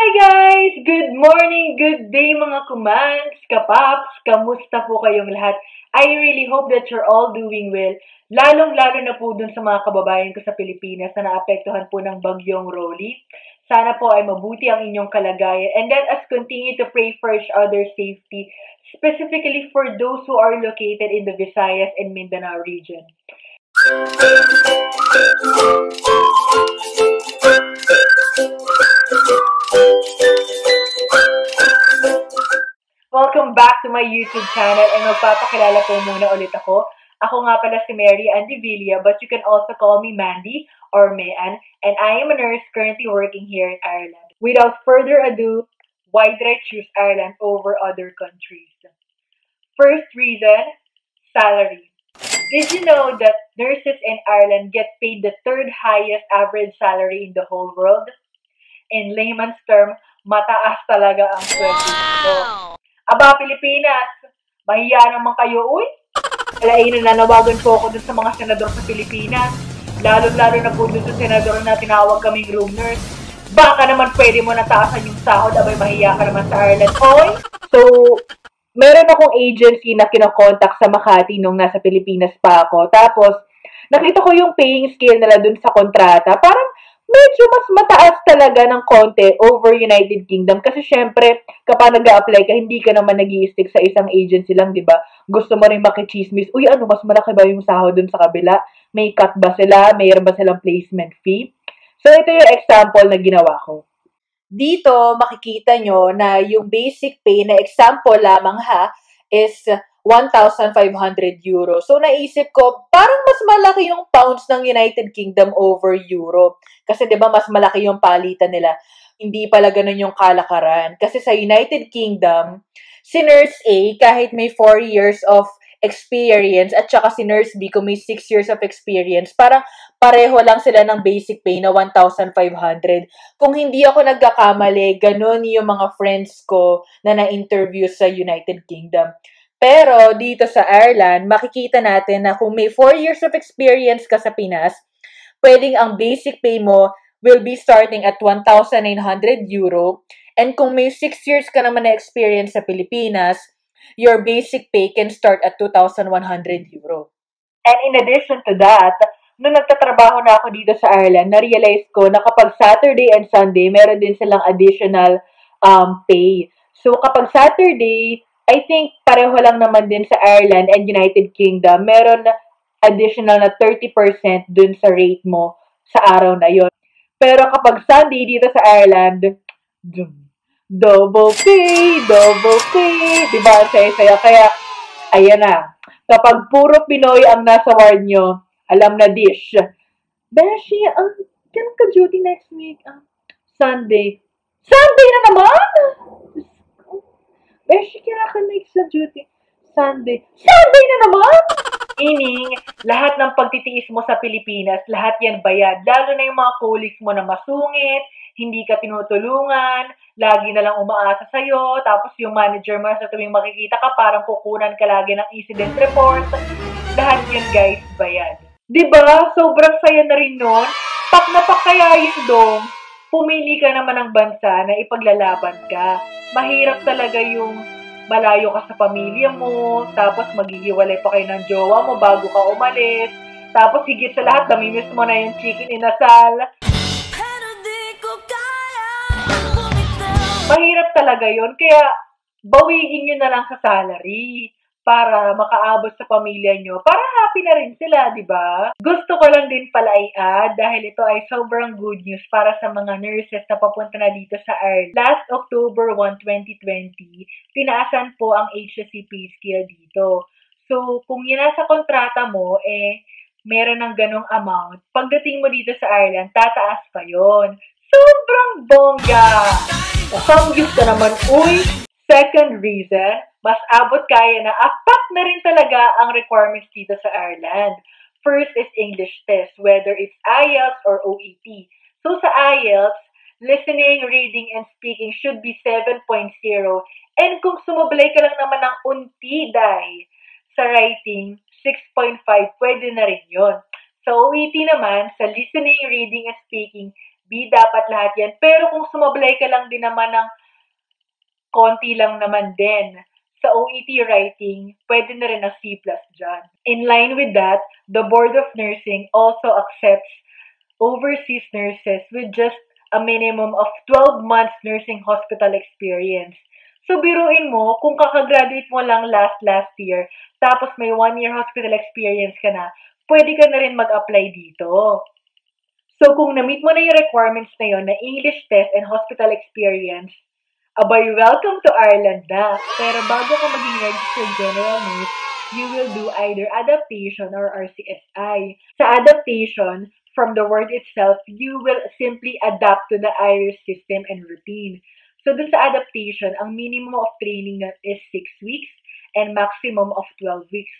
Guys! Good morning, good day mga kumans, kapaps, kamusta po kayong lahat? I really hope that you're all doing well. Lalong-lalo na po dun sa mga kababayan ko sa Pilipinas na naapektuhan po ng bagyong Rolly. Sana po ay mabuti ang inyong kalagayan and let us continue to pray for each other's safety, specifically for those who are located in the Visayas and Mindanao region. Welcome back to my YouTube channel and magpapakilala po muna ulit ako. Ako nga pala si Mary Andivilla, but you can also call me Mandy or Mayan, and I am a nurse currently working here in Ireland. Without further ado, why did I choose Ireland over other countries? First reason, salary. Did you know that nurses in Ireland get paid the third highest average salary in the whole world? In layman's term, mataas talaga ang sweldo dito. Aba, Pilipinas, mahiya naman kayo, uy. Alain na nanawagan po ako dun sa mga senador sa Pilipinas. Lalo-lalo na po dun sa senador na tinawag kaming room nurse. Baka naman pwede mo nataasan yung sahod, abay mahiya ka naman sa Ireland, oy. So, meron akong agency na kinokontak sa Makati nung nasa Pilipinas pa ako. Tapos, nakita ko yung paying scale nila dun sa kontrata. Parang, medyo mas mataas talaga ng konti over United Kingdom. Kasi syempre, kapag nag-a-apply ka, hindi ka naman nag-i-stick sa isang agency lang, di ba? Gusto mo rin makichismis, uy, ano, mas malaki ba yung sahod dun sa kabila? May cut ba sila? Mayroon ba silang placement fee? So, ito yung example na ginawa ko. Dito, makikita nyo na yung basic pay na example lamang is 1,500 euro. So, naisip ko, parang mas malaki yung pounds ng United Kingdom over euro. Kasi, di ba, mas malaki yung palitan nila. Hindi pala ganun yung kalakaran. Kasi sa United Kingdom, si Nurse A, kahit may 4 years of experience, at saka si Nurse B, kung may 6 years of experience, parang pareho lang sila ng basic pay na 1,500. Kung hindi ako nagkakamali, ganun yung mga friends ko na na-interview sa United Kingdom. Pero dito sa Ireland, makikita natin na kung may 4 years of experience ka sa Pinas, pwedeng ang basic pay mo will be starting at 1,900 euro. And kung may 6 years ka naman na experience sa Pilipinas, your basic pay can start at 2,100 euro. And in addition to that, nung nagtatrabaho na ako dito sa Ireland, na-realize ko na kapag Saturday and Sunday, meron din silang additional pay. So kapag Saturday, I think pareho lang naman din sa Ireland and United Kingdom, meron additional na 30% dun sa rate mo sa araw na yon. Pero kapag Sunday dito sa Ireland, double pay, diba? Saya-saya. Kaya, ayan na. Kapag puro Pinoy ang nasa ward nyo, alam na dish. Beshi, kailan ka duty next week? Sunday. Sunday na naman? Beshi, kailan ka next sa duty? Sunday. Sunday na naman? Meaning, lahat ng pagtitiis mo sa Pilipinas, lahat yan bayad. Lalo na yung mga colleagues mo na masungit, hindi ka tinutulungan, lagi na lang umaasa sa'yo, tapos yung manager mo sa tuwing makikita ka, parang kukunan ka lagi ng incident report. Lahat yan, guys, bayad. Diba? Sobrang saya na rin nun. Pak na pak kaya yun dong. Pumili ka naman ng bansa na ipaglalaban ka. Mahirap talaga yung malayo ka sa pamilya mo, tapos maghihiwalay pa kayo ng jowa mo bago ka umalis, tapos higit sa lahat, namimiss mo na yung chicken inasal. Mahirap talaga yun, kaya bawiin nyo na lang sa salary para makaabot sa pamilya nyo, para happy na rin sila, di ba? Gusto ko lang din pala i-add dahil ito ay sobrang good news para sa mga nurses na papunta na dito sa Ireland. Last October 1, 2020, tinaasan po ang HSC pay scale dito. So, kung yun nasa kontrata mo, meron ng ganong amount, pagdating mo dito sa Ireland, tataas pa yon. Sobrang bongga! Samgyup ka naman, uy! Second reason, mas abot kaya na apat na rin talaga ang requirements dito sa Ireland. First is English test, whether it's IELTS or OET. So sa IELTS, listening, reading, and speaking should be 7.0. And kung sumublay ka lang naman ng unti, sa writing, 6.5, pwede na rin yun. Sa OET naman, sa listening, reading, and speaking, B dapat lahat yan. Pero kung sumablay ka lang din naman ng konti lang naman din sa OET writing, pwede na rin ang C plus dyan. In line with that, the Board of Nursing also accepts overseas nurses with just a minimum of 12 months nursing hospital experience. So, biruin mo, kung kakagraduate mo lang last year, tapos may 1 year hospital experience ka na, pwede ka na rin mag-apply dito. So, kung na-meet mo na yung requirements na yon na English test and hospital experience, abay, welcome to Ireland na. Pero bago ka maging registered general nurse, you will do either adaptation or RCSI. Sa adaptation, from the word itself, you will simply adapt to the Irish system and routine. So, dun sa adaptation, ang minimum of training is 6 weeks and maximum of 12 weeks.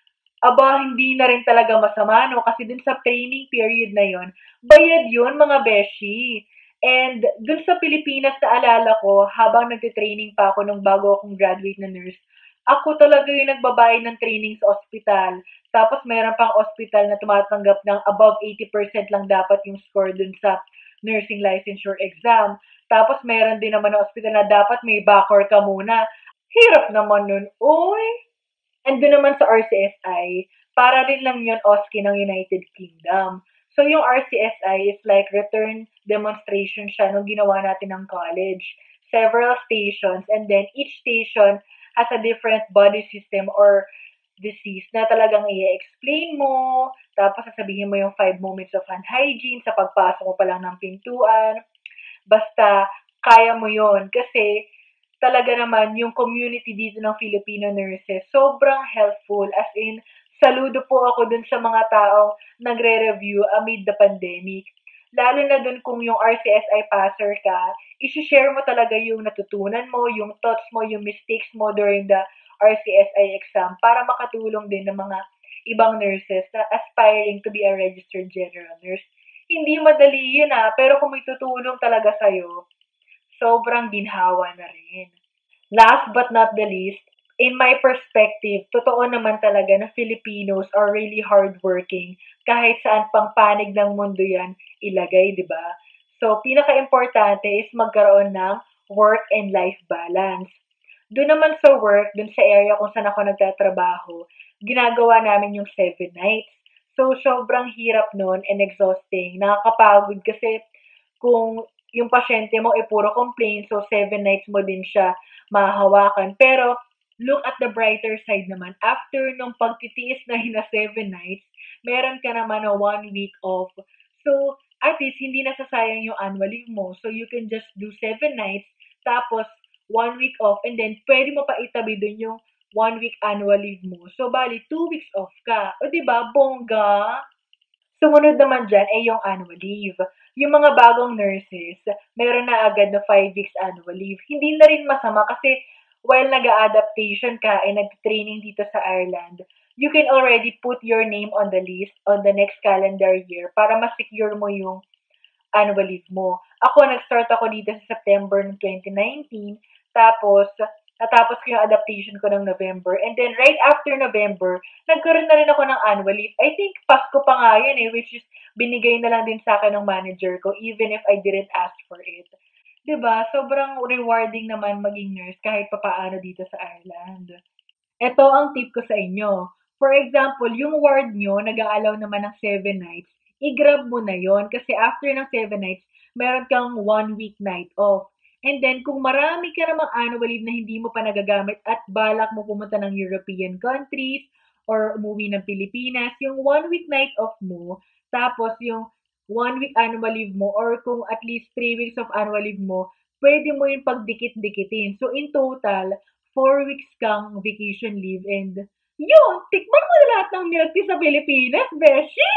Aba, hindi na rin talaga masama, no? Kasi dun sa training period na yon, bayad yun, mga beshi. And dun sa Pilipinas, naalala ko, habang nagte-training pa ako nung bago akong graduate na nurse, ako talaga yung nagbabayad ng training sa ospital. Tapos meron pang ospital na tumatanggap ng above 80% lang dapat yung score dun sa nursing licensure exam. Tapos meron din naman na ospital na dapat may backer ka muna. Hirap naman nun. Uy, and doon naman sa RCSI, para rin lang yun OSCE ng United Kingdom. So yung RCSI is like return demonstration siya nung ginawa natin ng college. Several stations and then each station has a different body system or disease na talagang i-explain mo, tapos sasabihin mo yung 5 moments of hand hygiene sa pagpasok mo pa lang ng pintuan. Basta, kaya mo yon kasi talaga naman yung community dito ng Filipino nurses, sobrang helpful. As in, saludo po ako dun sa mga taong nagre-review amid the pandemic. Lalo na dun kung yung RCSI passer ka, isi-share mo talaga yung natutunan mo, yung thoughts mo, yung mistakes mo during the RCSI exam para makatulong din ng mga ibang nurses na aspiring to be a registered general nurse. Hindi madali yun pero kung may tutulong talaga sa'yo, sobrang ginhawa na rin. Last but not the least, in my perspective, totoo naman talaga na Filipinos are really hardworking kahit saan pang panig ng mundo yan ilagay, di ba? So, pinaka-importante is magkaroon ng work and life balance. Doon naman sa work, doon sa area kung saan ako nagtatrabaho, ginagawa namin yung 7 nights. So, sobrang hirap nun and exhausting. Nakakapagod kasi kung yung pasyente mo ay puro complain, so 7 nights mo din siya mahahawakan. Pero, look at the brighter side naman. After nung pagtitiis na 7 nights, meron ka naman na 1 week off. So, at least, hindi nasasayang yung annual leave mo. So, you can just do 7 nights, tapos 1 week off, and then pwede mo pa itabi dun yung 1 week annual leave mo. So, bali, 2 weeks off ka. O, diba? Bongga! Sumunod naman dyan ay yung annual leave. Yung mga bagong nurses, meron na agad na 5 weeks annual leave. Hindi na rin masama kasi while nag-adaptation ka ay nag-training dito sa Ireland, you can already put your name on the list on the next calendar year para ma-secure mo yung annual leave mo. Ako, nag-start ako dito sa September ng 2019. Tapos, natapos ko yung adaptation ko ng November. And then, right after November, nagkaroon na rin ako ng annual leave. I think, Pasko pa nga yun which is binigay na lang din sa akin ng manager ko, even if I didn't ask for it. 'Di ba? Sobrang rewarding naman maging nurse kahit papaano dito sa Ireland. Ito ang tip ko sa inyo. For example, yung ward nyo, nag-aalaw naman ng 7 nights, i-grab mo na yon kasi after ng 7 nights, meron kang 1 week night off. And then, kung marami ka namang annual leave na hindi mo pa nagagamit at balak mo pumunta ng European countries or umuwi ng Pilipinas, yung 1 week night off mo, tapos yung 1 week annual leave mo, or kung at least 3 weeks of annual leave mo, pwede mo yung pagdikit-dikitin. So, in total, 4 weeks kang vacation leave and yun, tikman mo na lahat ng milk tea sa Pilipinas, beshi!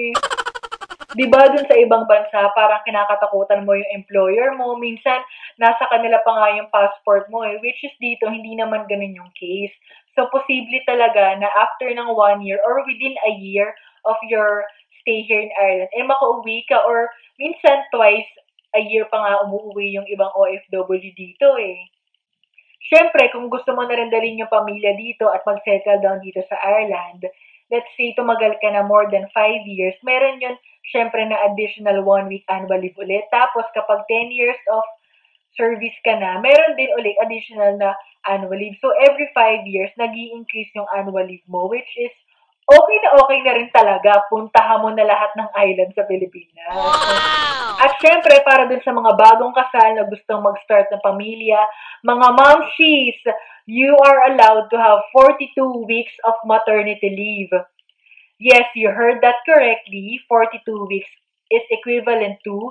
Di ba dun sa ibang bansa, parang kinakatakutan mo yung employer mo. Minsan, nasa kanila pa nga yung passport mo which is dito, hindi naman ganun yung case. So, posible talaga na after ng 1 year or within a year of your stay here in Ireland, makauwi ka or minsan twice a year pa nga umuwi yung ibang OFW dito Siyempre, kung gusto mo na rin dalhin yung pamilya dito at mag-settle down dito sa Ireland, let's say tumagal ka na more than 5 years, meron yun syempre na additional 1 week annual leave ulit. Tapos kapag 10 years of service ka na, meron din ulit additional na annual leave. So every 5 years, nag increase yung annual leave mo, which is okay na rin talaga. Puntahan mo na lahat ng island sa Pilipinas. At syempre, para dun sa mga bagong kasal na gustong mag-start ng pamilya, mga momshies, you are allowed to have 42 weeks of maternity leave. Yes, you heard that correctly. 42 weeks is equivalent to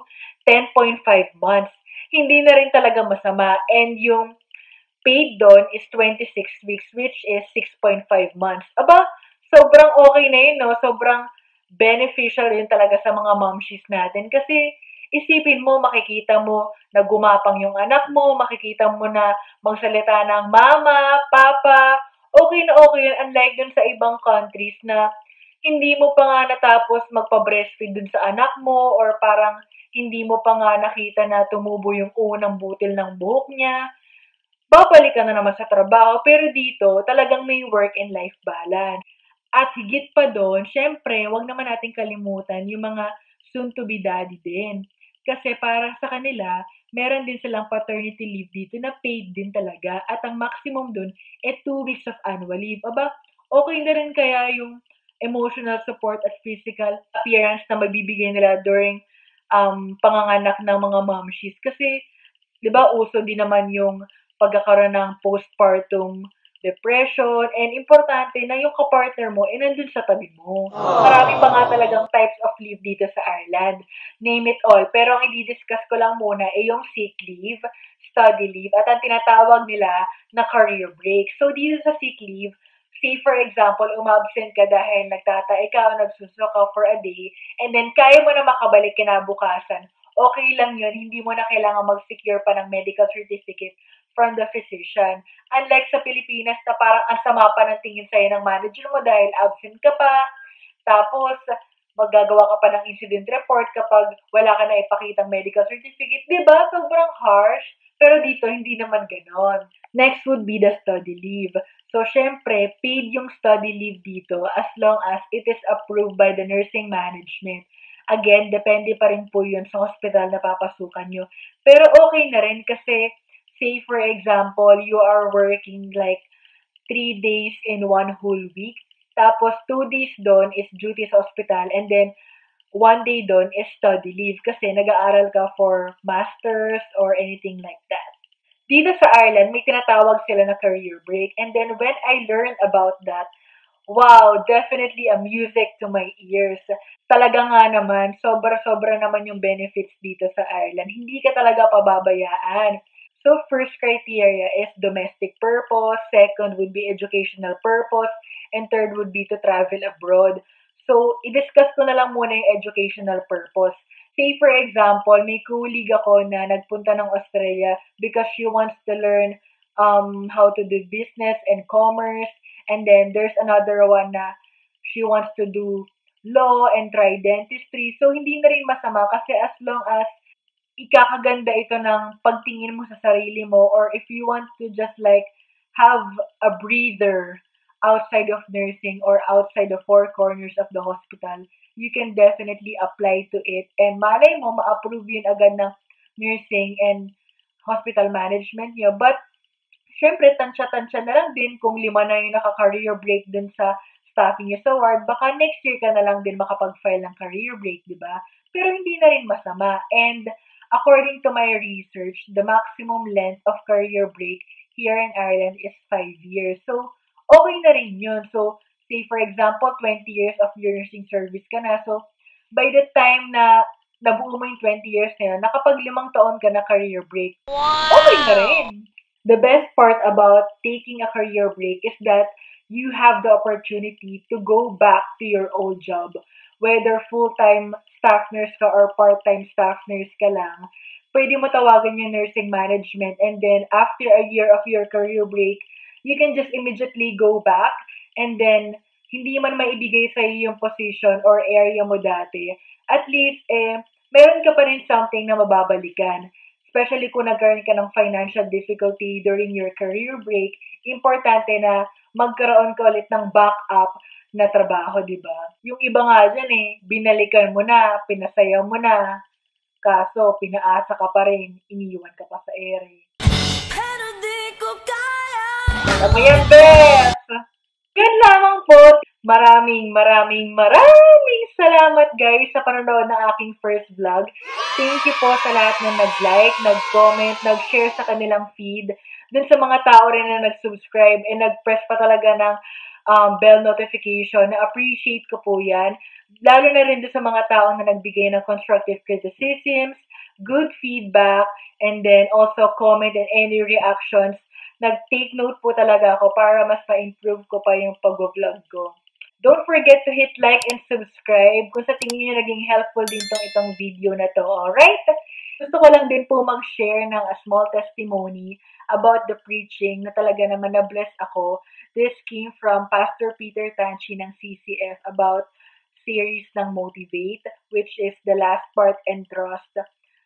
10.5 months. Hindi na rin talaga masama. And yung paid doon is 26 weeks, which is 6.5 months. Aba, sobrang okay na yun, no? Sobrang beneficial yun talaga sa mga momshies natin. Kasi isipin mo, makikita mo na gumapang yung anak mo, makikita mo na magsalita ng mama, papa, okay na okay yun. Unlike dun sa ibang countries na hindi mo pa nga natapos magpa-breastfeed dun sa anak mo or parang hindi mo pa nga nakita na tumubo yung unang butil ng buhok niya, babalik ka na naman sa trabaho. Pero dito, talagang may work and life balance. At higit pa doon, syempre, wag naman natin kalimutan yung mga soon-to-be daddy din. Kasi para sa kanila, meron din silang paternity leave dito na paid din talaga. At ang maximum doon, 2 weeks of annual leave. Aba, okay na rin kaya yung emotional support at physical appearance na magbibigay nila during panganganak ng mga momshies. Kasi 'di ba uso din naman yung pagkakaroon ng postpartum depression, and importante na yung kapartner mo nandun sa tabi mo. Marami pa nga talagang types of leave dito sa Ireland. Name it all. Pero ang i-discuss ko lang muna ay yung sick leave, study leave, at ang tinatawag nila na career break. So dito sa sick leave, say for example, umabsent ka dahil nagtatae ka o nagsusuka ka for a day, and then kaya mo na makabalik kinabukasan, okay lang yun, hindi mo na kailangan mag-secure pa ng medical certificate from the physician. Unlike sa Pilipinas na parang ang sama pa ng tingin sa'yo ng manager mo dahil absent ka pa, tapos maggagawa ka pa ng incident report kapag wala ka na ipakitang medical certificate. Diba? Sobrang harsh. Pero dito, hindi naman ganon. Next would be the study leave. So, syempre, paid yung study leave dito as long as it is approved by the nursing management. Again, depende pa rin po yun sa hospital na papasukan nyo. Pero okay na rin kasi, say for example, you are working like 3 days in one whole week. Tapos 2 days doon is duty sa hospital, and then 1 day doon is study leave kasi nag-aaral ka for masters or anything like that. Dito sa Ireland, may tinatawag sila na career break. And then when I learned about that, wow, definitely a music to my ears. Talaga nga naman, sobra-sobra naman yung benefits dito sa Ireland. Hindi ka talaga pababayaan. So, first criteria is domestic purpose, second would be educational purpose, and third would be to travel abroad. So, i-discuss ko na lang muna yung educational purpose. Say, for example, may colleague ako na nagpunta ng Australia because she wants to learn how to do business and commerce. And then, there's another one na she wants to do law and try dentistry. So, hindi na rin masama kasi as long as ikakaganda ito ng pagtingin mo sa sarili mo, or if you want to just like have a breather outside of nursing or outside the four corners of the hospital, you can definitely apply to it. And malay mo, ma-approve yun agad ng nursing and hospital management nyo. But, syempre, tansya-tansya na lang din kung 5 na yung naka-career break dun sa staffing nyo sa ward. Baka next year ka na lang din makapag-file ng career break, di ba? Pero hindi na rin masama. And according to my research, the maximum length of career break here in Ireland is 5 years. So, okay na rin yun. So, say for example, 20 years of your nursing service ka na. So, by the time na nabuo mo yung 20 years na yun, nakapag 5 taon ka na career break, okay na rin. The best part about taking a career break is that you have the opportunity to go back to your old job. Whether full-time staff nurse ka or part-time staff nurse ka lang, pwede mo tawagan yung nursing management, and then after a year of your career break, you can just immediately go back, and then hindi man maibigay sa iyo yung position or area mo dati, at least meron ka pa rin something na mababalikan. Especially kung nagkaroon ka ng financial difficulty during your career break, importante na magkaroon ka ulit ng backup na trabaho, di ba? Yung iba nga dyan binalikan mo na, pinasaya mo na, kaso pinaasa ka pa rin, iniwan ka pa sa ere. Pero di ko kaya! Alam mo yan, Beth! Yan lamang po. Maraming salamat guys sa panonood ng aking first vlog. Thank you po sa lahat na nag-like, nag-comment, nag-share sa kanilang feed. Dun sa mga tao rin na nag-subscribe and nag-press pa talaga ng bell notification. Na-appreciate ko po yan. Lalo na rin dun sa mga tao na nagbigay ng constructive criticisms, good feedback, and then also comment and any reactions. Nag-take note po talaga ako para mas ma-improve ko pa yung pag-vlog ko. Don't forget to hit like and subscribe kung sa tingin nyo naging helpful din itong video na to, alright? Gusto ko lang din po mag-share ng a small testimony about the preaching na talaga naman na-bless ako. This came from Pastor Peter Tanchi ng CCF about series ng Motivate, which is the last part and trust.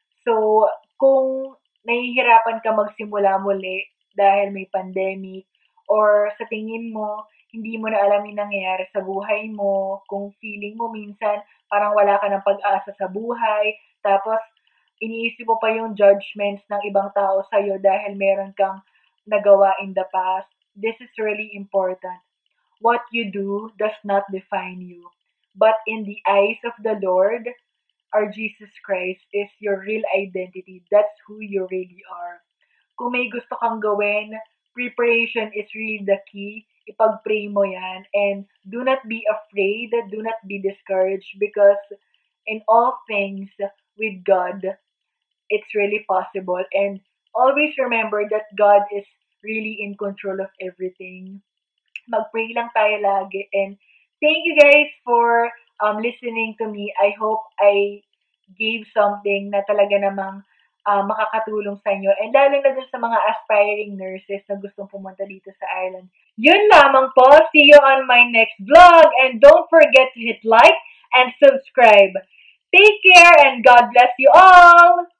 So, kung nahihirapan ka magsimula muli dahil may pandemic or sa tingin mo, hindi mo na alam yung nangyayari sa buhay mo, kung feeling mo minsan parang wala ka ng pag-asa sa buhay, tapos iniisip mo pa yung judgments ng ibang tao sa'yo dahil meron kang nagawa in the past, this is really important. What you do does not define you. But in the eyes of the Lord, our Jesus Christ is your real identity. That's who you really are. Kung may gusto kang gawin, preparation is really the key. Ipag-pray mo yan. And do not be afraid. Do not be discouraged because in all things with God, it's really possible. And always remember that God is really in control of everything. Mag-pray lang tayo lagi. And thank you guys for listening to me. I hope I gave something na talaga namang makakatulong sa inyo. And lalo na dun sa mga aspiring nurses na gustong pumunta dito sa Ireland. Yun lamang po. See you on my next vlog. And don't forget to hit like and subscribe. Take care and God bless you all!